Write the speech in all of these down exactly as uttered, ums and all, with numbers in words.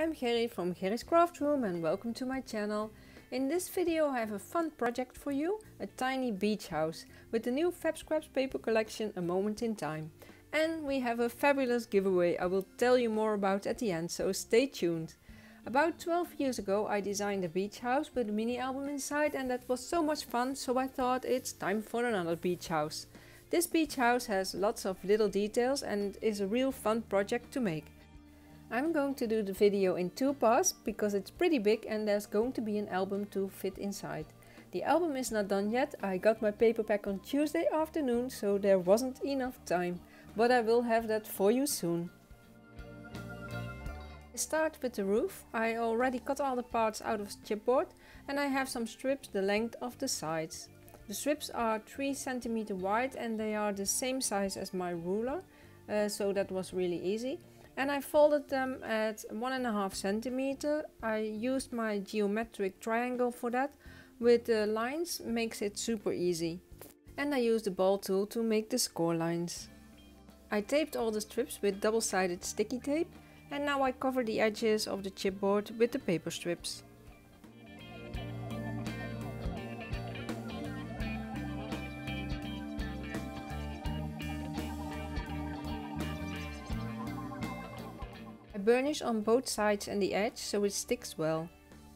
I'm Gerry from Gerry's Craft Room and welcome to my channel. In this video I have a fun project for you, a tiny beach house with the new Fab Scraps paper collection A Moment in Time. And we have a fabulous giveaway I will tell you more about at the end, so stay tuned. About twelve years ago I designed a beach house with a mini album inside, and that was so much fun, so I thought it's time for another beach house. This beach house has lots of little details and is a real fun project to make. I'm going to do the video in two parts because it's pretty big and there's going to be an album to fit inside. The album is not done yet. I got my paper pack on Tuesday afternoon, so there wasn't enough time, but I will have that for you soon. I start with the roof. I already cut all the parts out of chipboard and I have some strips the length of the sides. The strips are three centimeters wide and they are the same size as my ruler, uh, so that was really easy. And I folded them at one and a half centimeter. I used my geometric triangle for that. With the lines makes it super easy. And I used the ball tool to make the score lines. I taped all the strips with double-sided sticky tape, and now I cover the edges of the chipboard with the paper strips. I burnish on both sides and the edge so it sticks well.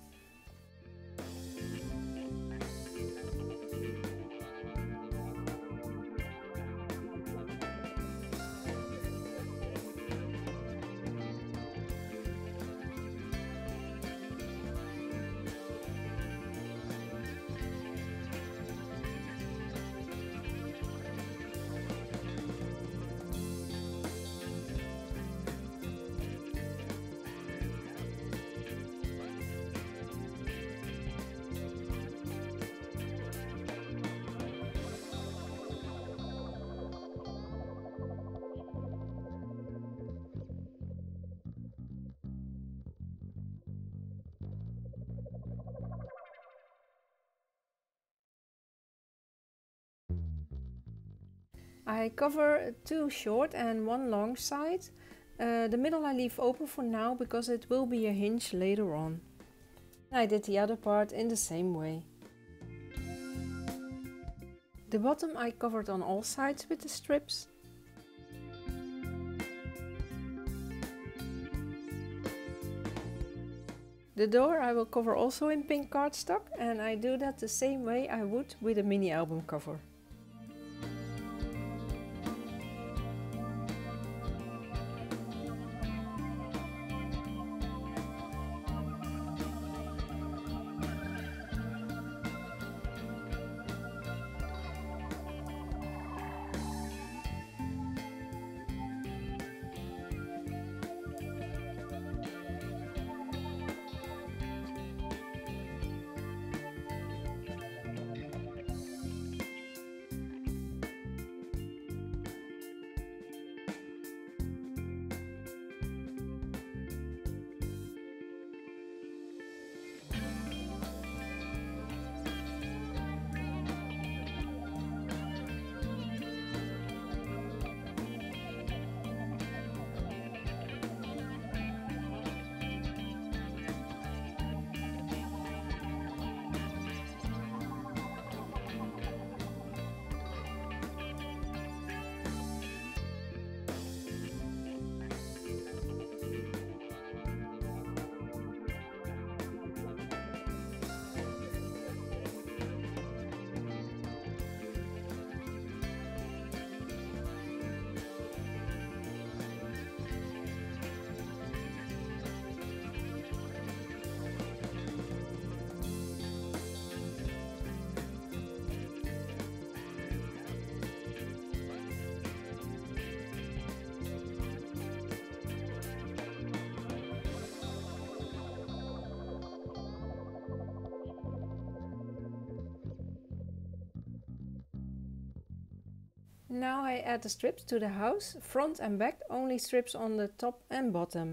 I cover two short and one long side. Uh, the middle I leave open for now because it will be a hinge later on. I did the other part in the same way. The bottom I covered on all sides with the strips. The door I will cover also in pink cardstock, and I do that the same way I would with a mini album cover. Now I add the strips to the house, front and back, only strips on the top and bottom.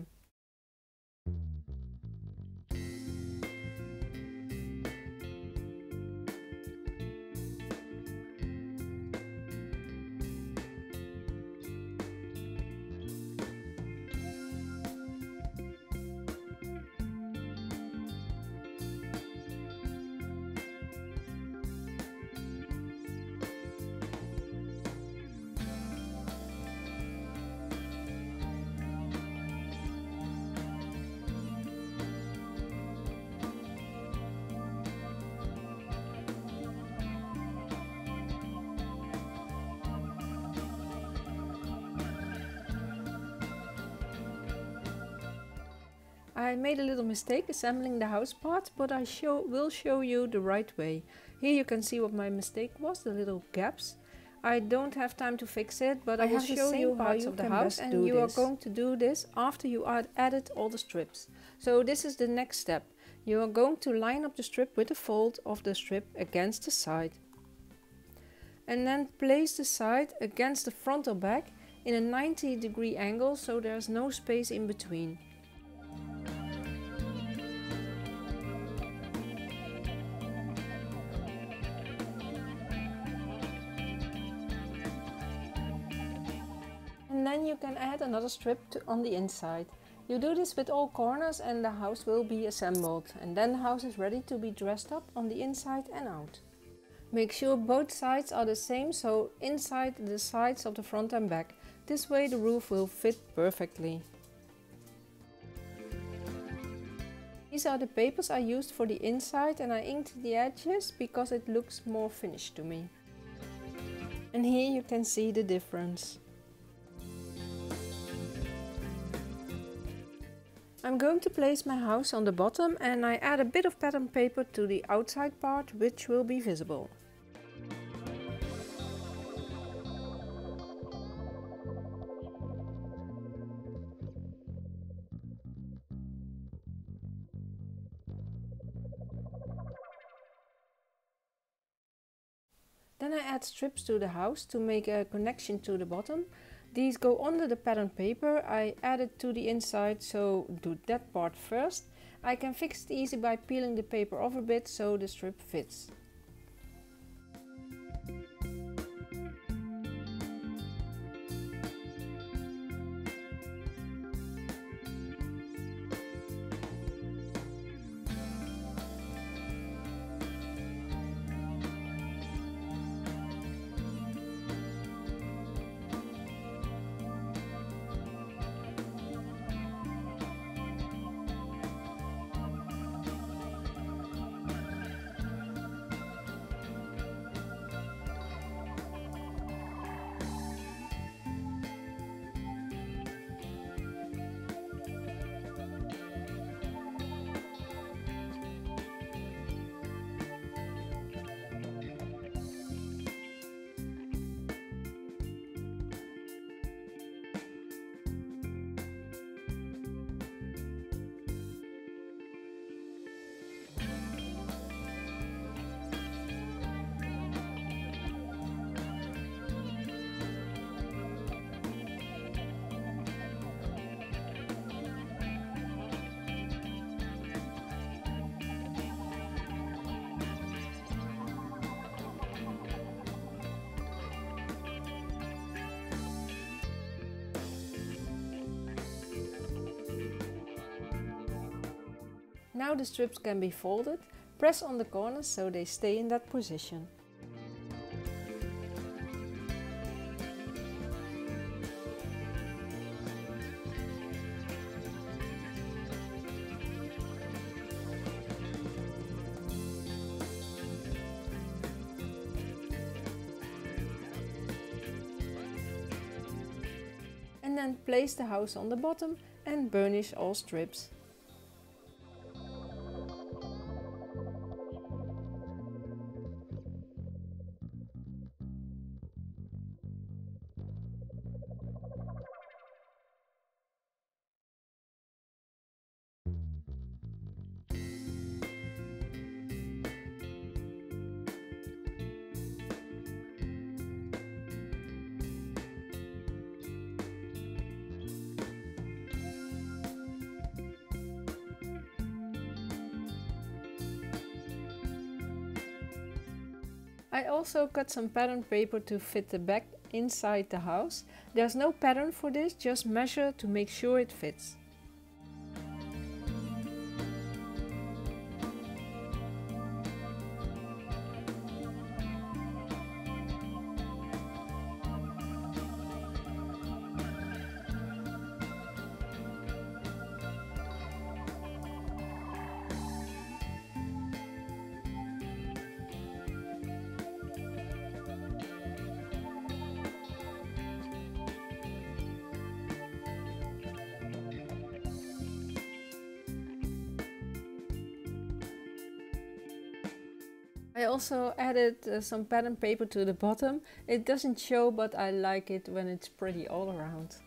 I made a little mistake assembling the house part, but I show, will show you the right way. Here you can see what my mistake was, the little gaps. I don't have time to fix it, but I, I will show you how you of the house, and you this. are going to do this after you add added all the strips. So this is the next step. You are going to line up the strip with the fold of the strip against the side. And then place the side against the front or back in a ninety degree angle, so there's no space in between. And then you can add another strip to, on the inside. You do this with all corners and the house will be assembled. And then the house is ready to be dressed up on the inside and out. Make sure both sides are the same, so inside the sides of the front and back. This way the roof will fit perfectly. These are the papers I used for the inside, and I inked the edges because it looks more finished to me. And here you can see the difference. I'm going to place my house on the bottom, and I add a bit of pattern paper to the outside part, which will be visible. Then I add strips to the house to make a connection to the bottom. These go under the pattern paper. I add it to the inside, so do that part first. I can fix it easy by peeling the paper off a bit so the strip fits. Now the strips can be folded. Press on the corners so they stay in that position. And then place the house on the bottom and burnish all strips. I also cut some pattern paper to fit the back inside the house. There's no pattern for this, just measure to make sure it fits. I also added uh, some pattern paper to the bottom. It doesn't show, but I like it when it's pretty all around.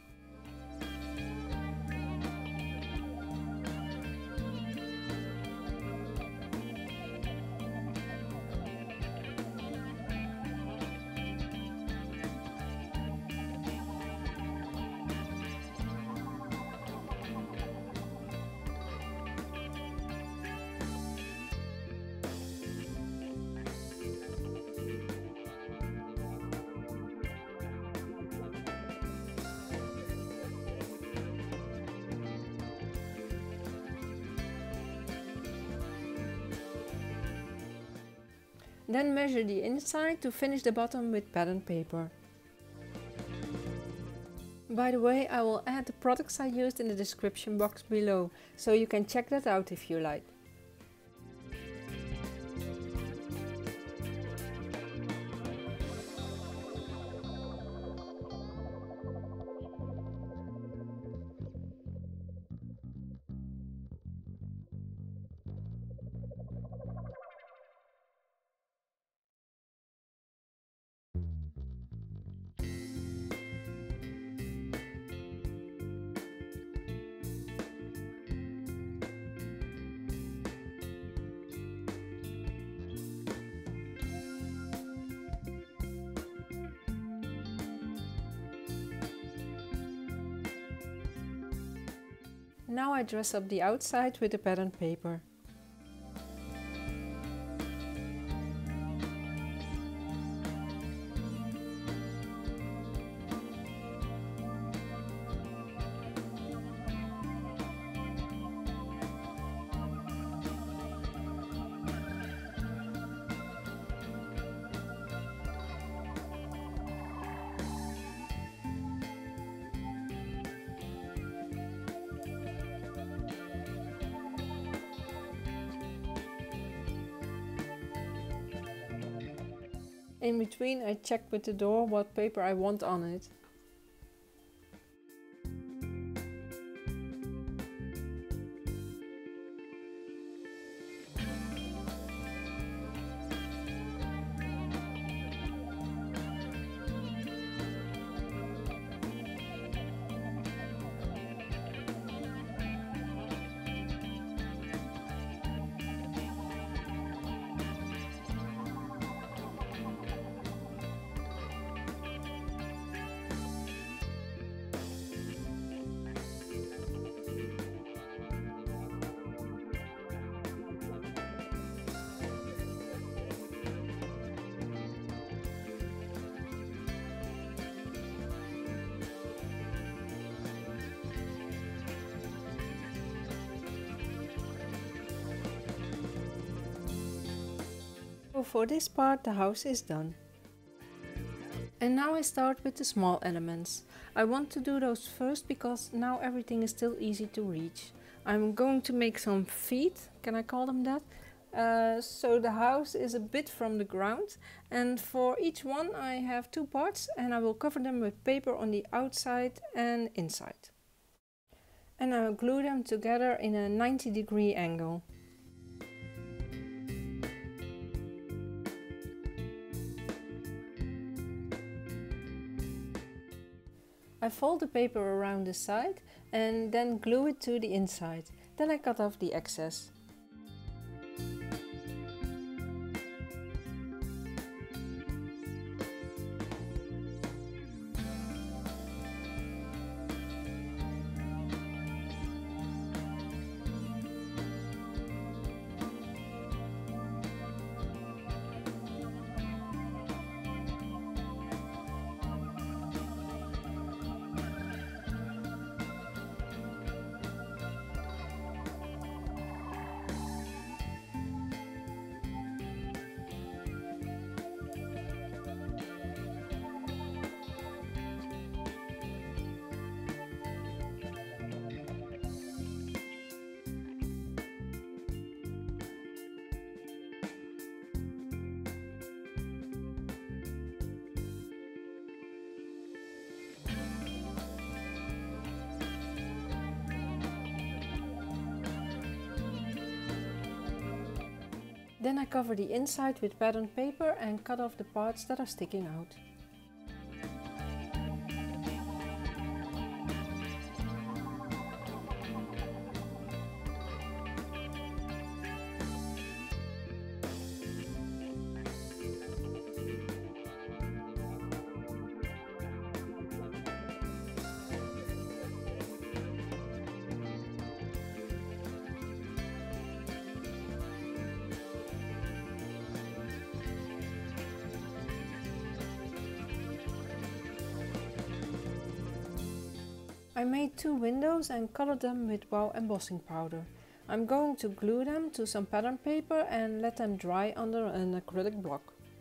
Then measure the inside to finish the bottom with pattern paper. By the way, I will add the products I used in the description box below, so you can check that out if you like. Now I dress up the outside with the pattern paper. In between I check with the door what paper I want on it. So for this part the house is done. And now I start with the small elements. I want to do those first because now everything is still easy to reach. I'm going to make some feet, can I call them that? Uh, so the house is a bit from the ground, and for each one I have two parts and I will cover them with paper on the outside and inside. And I will glue them together in a ninety degree angle. I fold the paper around the side and then glue it to the inside. Then I cut off the excess. Then I cover the inside with patterned paper and cut off the parts that are sticking out. I made two windows and colored them with Wow embossing powder. I'm going to glue them to some pattern paper and let them dry under an acrylic block.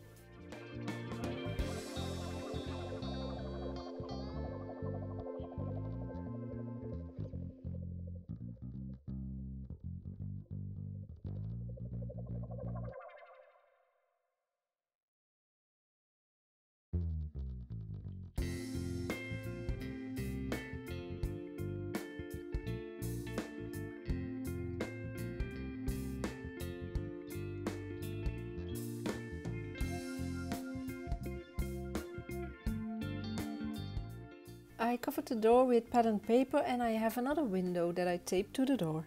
I covered the door with patterned paper and I have another window that I taped to the door.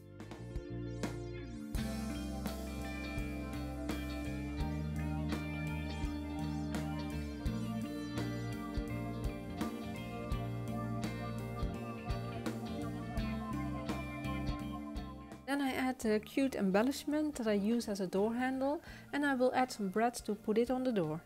Then I add a cute embellishment that I use as a door handle, and I will add some bread to put it on the door.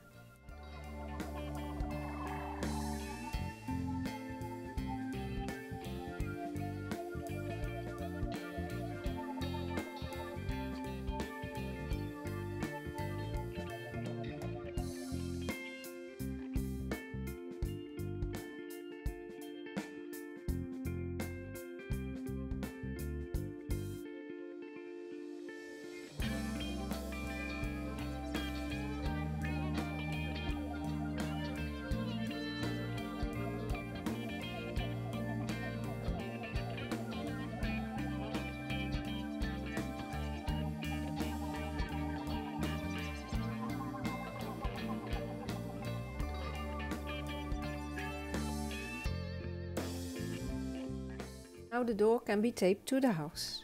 Now the door can be taped to the house.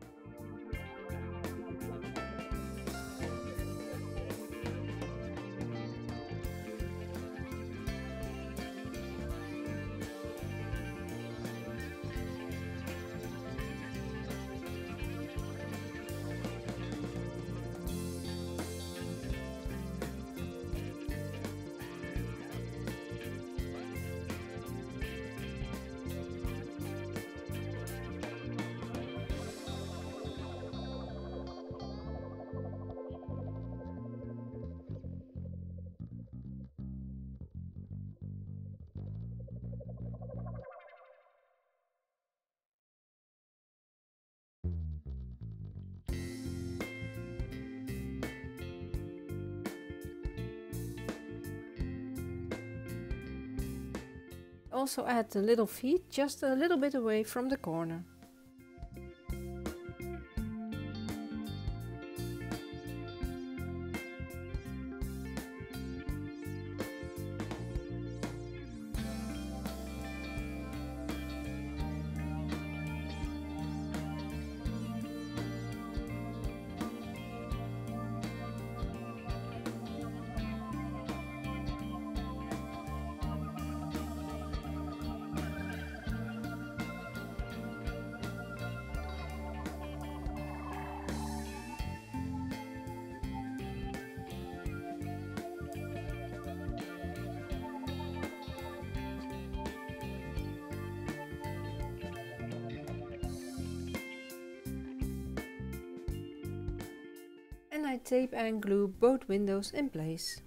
Also add the little feet just a little bit away from the corner. And I tape and glue both windows in place.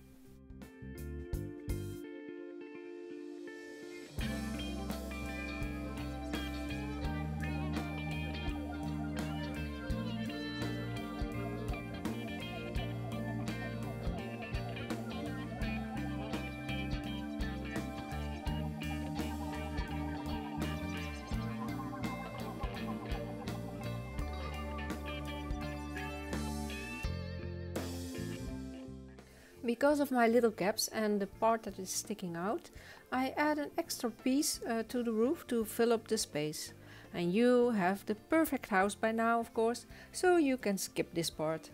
Because of my little gaps and the part that is sticking out, I add an extra piece uh, to the roof to fill up the space. And you have the perfect house by now, of course, so you can skip this part.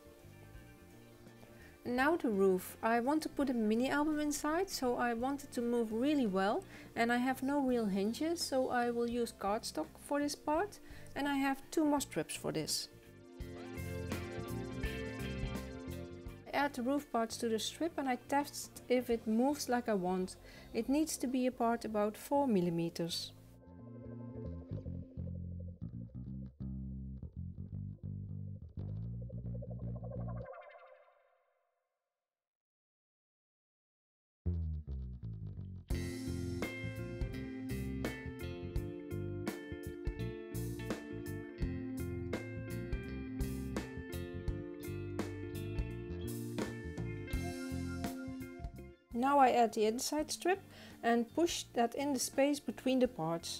Now the roof. I want to put a mini album inside, so I want it to move really well, and I have no real hinges, so I will use cardstock for this part, and I have two more strips for this. I add the roof parts to the strip and I test if it moves like I want. It needs to be apart about four millimeters. Now I add the inside strip and push that in the space between the parts.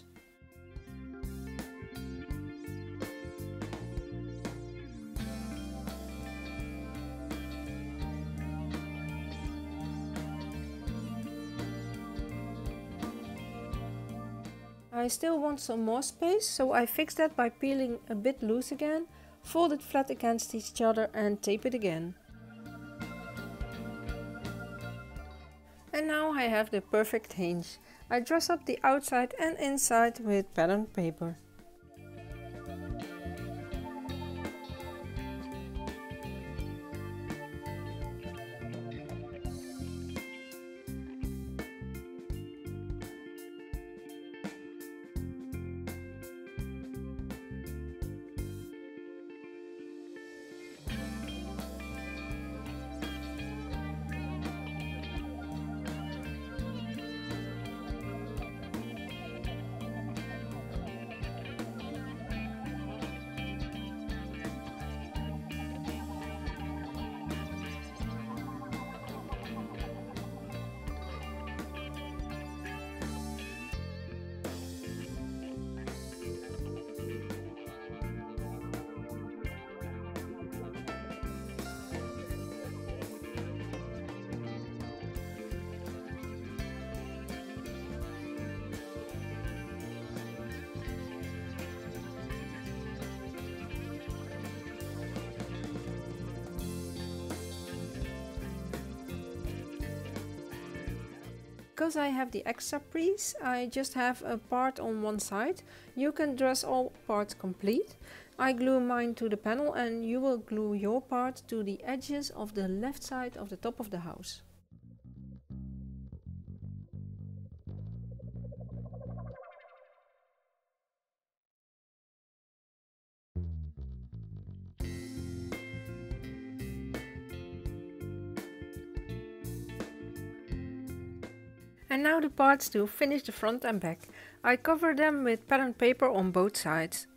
I still want some more space, so I fix that by peeling a bit loose again, fold it flat against each other and tape it again. And now I have the perfect hinge. I dress up the outside and inside with patterned paper. Because I have the extra piece, I just have a part on one side. You can dress all parts complete. I glue mine to the panel and you will glue your part to the edges of the left side of the top of the house. And now the parts to finish the front and back. I cover them with patterned paper on both sides.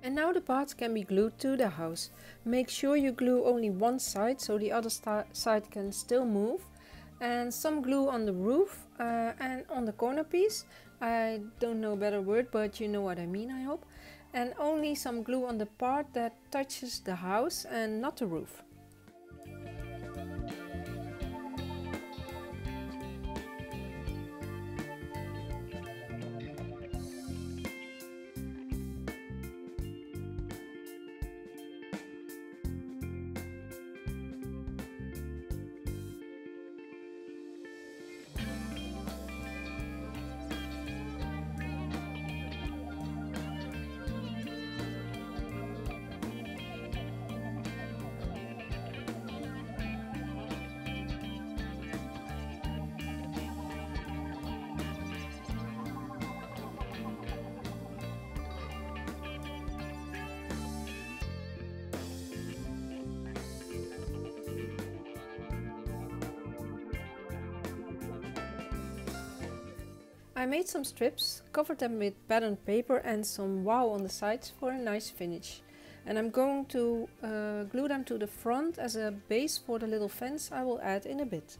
And now the parts can be glued to the house. Make sure you glue only one side so the other side can still move. And some glue on the roof uh, and on the corner piece. I don't know a better word, but you know what I mean, I hope. And only some glue on the part that touches the house and not the roof. I made some strips, covered them with patterned paper and some wow on the sides for a nice finish. And I'm going to uh, glue them to the front as a base for the little fence I will add in a bit.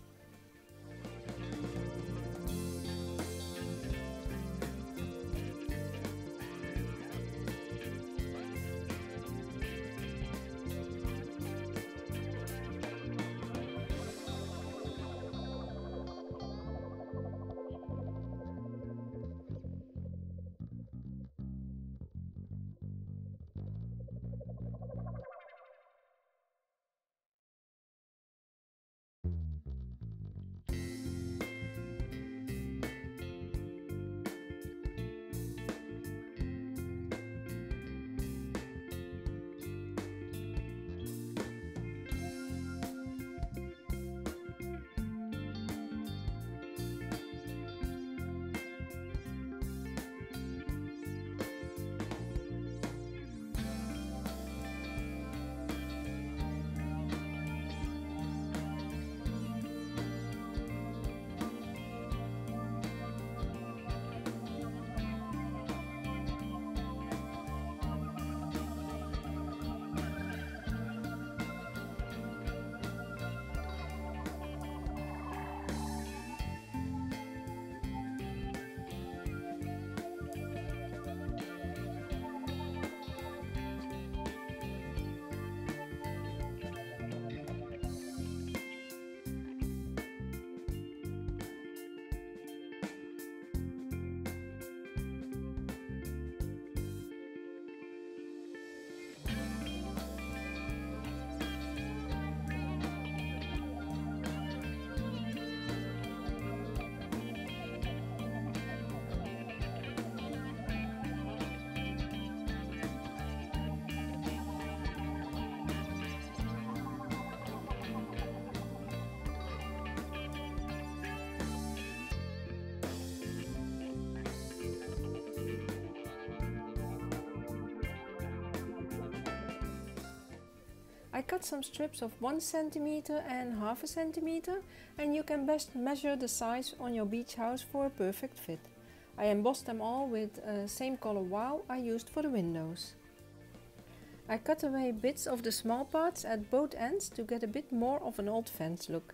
I cut some strips of one centimeter and half a centimeter, and you can best measure the size on your beach house for a perfect fit. I embossed them all with uh, same color wow I used for the windows. I cut away bits of the small parts at both ends to get a bit more of an old fence look.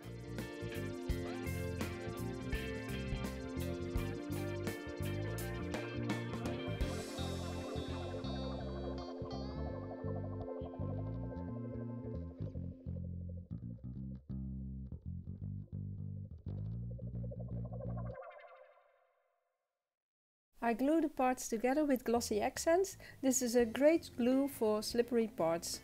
I glue the parts together with glossy accents. This is a great glue for slippery parts.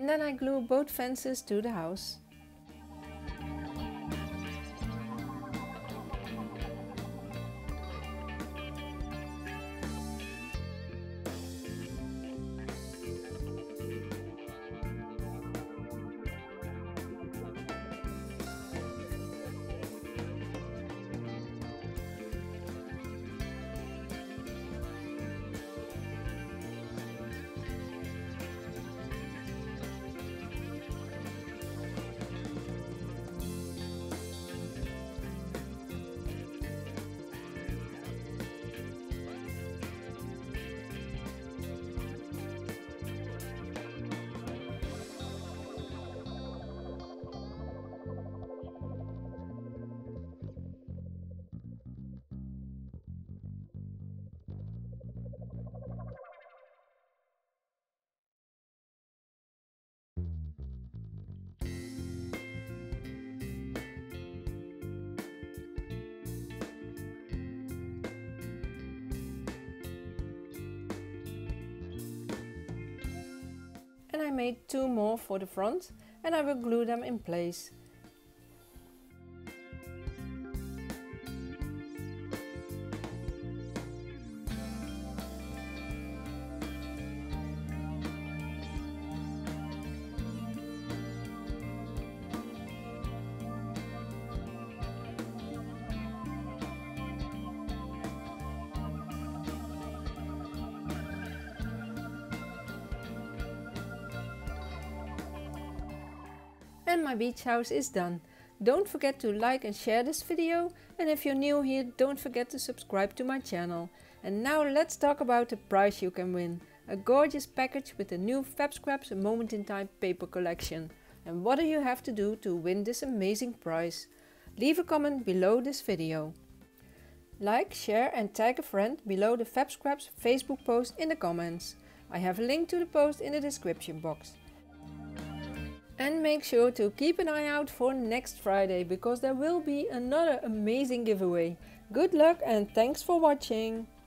and then I glue both fences to the house. And I made two more for the front, and I will glue them in place. And my beach house is done. Don't forget to like and share this video, and if you're new here, don't forget to subscribe to my channel. And now let's talk about the prize you can win. A gorgeous package with the new Fab Scraps A Moment in Time paper collection. And what do you have to do to win this amazing prize? Leave a comment below this video. Like, share and tag a friend below the Fab Scraps Facebook post in the comments. I have a link to the post in the description box. And make sure to keep an eye out for next Friday, because there will be another amazing giveaway. Good luck and thanks for watching!